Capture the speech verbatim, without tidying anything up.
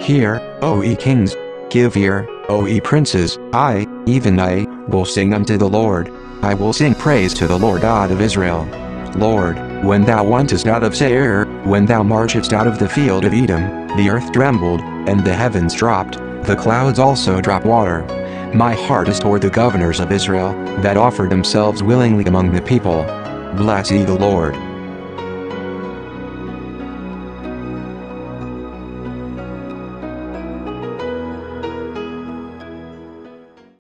Hear, O ye kings! Give ear, O ye princes! I, even I, will sing unto the Lord. I will sing praise to the Lord God of Israel. Lord, when thou wentest out of Seir, when thou marchedst out of the field of Edom, the earth trembled, and the heavens dropped, the clouds also drop water. My heart is toward the governors of Israel, that offer themselves willingly among the people. Bless ye the Lord.